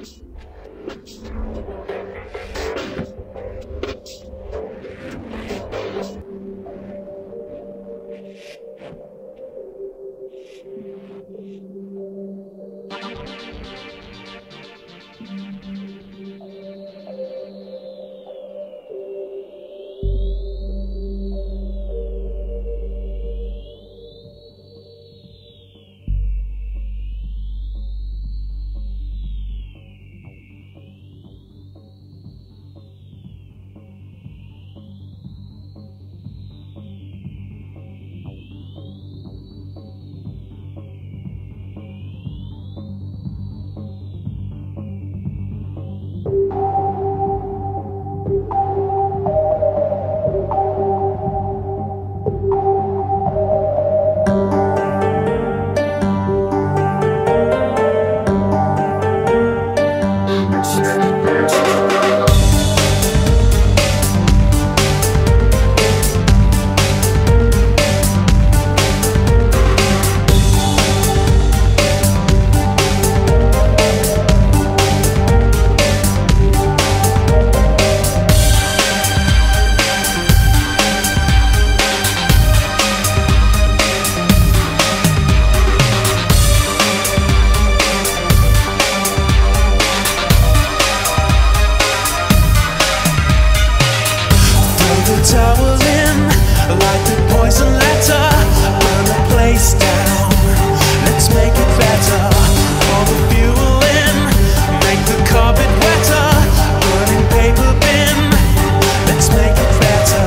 Towel in, like the poison letter, burn the place down, let's make it better. Pour the fuel in, make the carpet wetter, burning paper bin, let's make it better.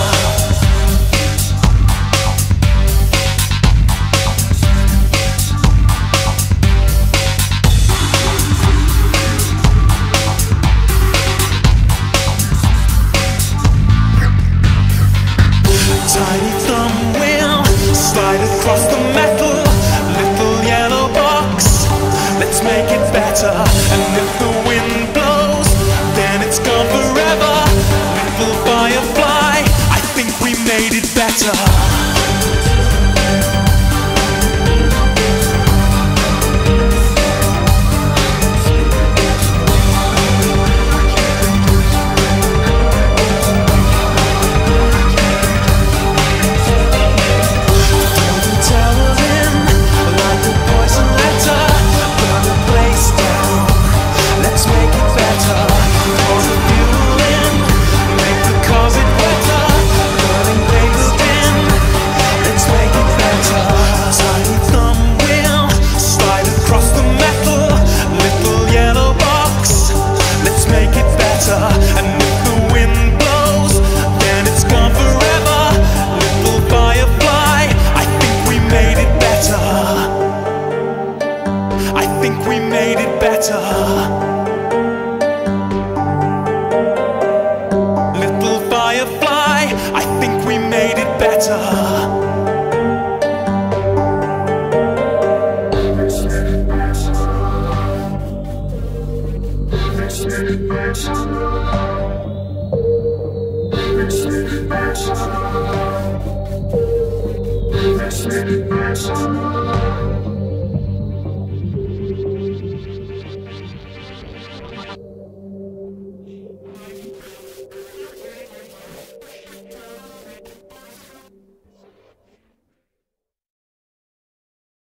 Tiny thumb wheel, slide across the metal, little yellow box, let's make it better. And if the wind blows, then it's gone forever. Little firefly, I think we made it better. Little firefly, I think we made it better. Let's make it better.